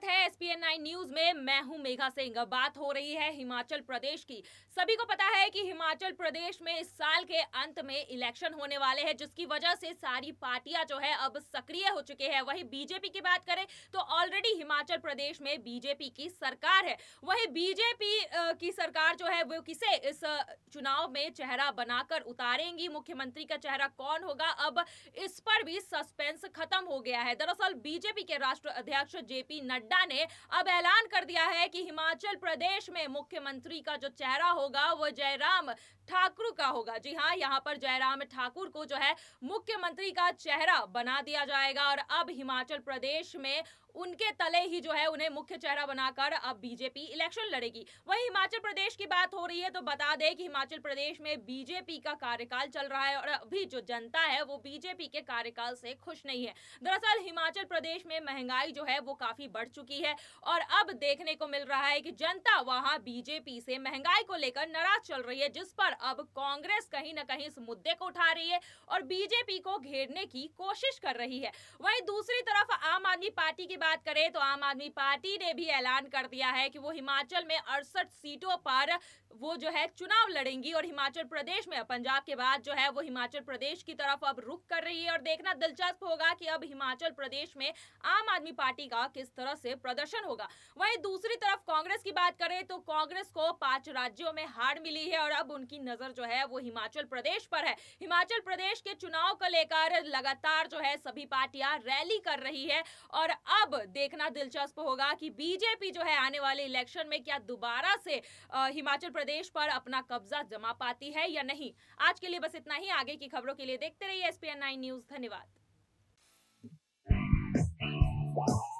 स्वागत है SPN9 news में। मैं हूं मेघा सिंह। बात हो रही है हिमाचल प्रदेश की। सभी को पता है कि हिमाचल प्रदेश में इस साल के अंत में इलेक्शन होने वाले हैं, जिसकी वजह से सारी पार्टियां जो है अब सक्रिय हो चुके हैं। वहीं बीजेपी की बात करें तो ऑलरेडी हिमाचल प्रदेश में बीजेपी की सरकार है। वहीं बीजेपी की सरकार जो है वो किसे इस चुनाव में चेहरा बनाकर उतारेंगी, मुख्यमंत्री का चेहरा कौन होगा, अब इस पर भी सस्पेंस खत्म हो गया है। दरअसल बीजेपी के राष्ट्रीय अध्यक्ष जेपी नड्डा ने अब ऐलान कर दिया है कि हिमाचल प्रदेश में मुख्यमंत्री का जो चेहरा होगा वो जयराम ठाकुर का होगा। जी हां, यहां पर जयराम ठाकुर को जो है मुख्यमंत्री का चेहरा बना दिया जाएगा और अब हिमाचल प्रदेश में उनके तले ही जो है उन्हें मुख्य चेहरा बनाकर अब बीजेपी इलेक्शन लड़ेगी। वहीं हिमाचल प्रदेश की बात हो रही है तो बता दें कि हिमाचल प्रदेश में बीजेपी का कार्यकाल चल रहा है और अभी जो जनता है वो बीजेपी के कार्यकाल से खुश नहीं है। दरअसल हिमाचल प्रदेश में महंगाई जो है वो काफी बढ़ चुकी है और अब देखने को मिल रहा है कि जनता वहां बीजेपी से महंगाई को लेकर नाराज चल रही है, जिस पर अब कांग्रेस कहीं ना कहीं इस मुद्दे को उठा रही है और बीजेपी को घेरने की कोशिश कर रही है। वहीं दूसरी तरफ आम आदमी पार्टी की बात करें तो आम आदमी पार्टी ने भी ऐलान कर दिया है कि वो हिमाचल में 68 सीटों पर वो जो है चुनाव लड़ेंगी और हिमाचल प्रदेश में पंजाब के बाद जो है वो हिमाचल प्रदेश की तरफ अब रुख कर रही है। और देखना दिलचस्प होगा कि अब हिमाचल प्रदेश में आम आदमी पार्टी का किस तरह से प्रदर्शन होगा। वहीं दूसरी तरफ कांग्रेस की बात करें तो कांग्रेस को 5 राज्यों में हार मिली है और अब उनकी नजर जो है वो हिमाचल प्रदेश पर है। हिमाचल प्रदेश के चुनाव को लेकर लगातार जो है सभी पार्टियां रैली कर रही है और अब देखना दिलचस्प होगा कि बीजेपी जो है आने वाले इलेक्शन में क्या दोबारा से हिमाचल प्रदेश पर अपना कब्जा जमा पाती है या नहीं। आज के लिए बस इतना ही। आगे की खबरों के लिए देखते रहिए SPN9 न्यूज। धन्यवाद।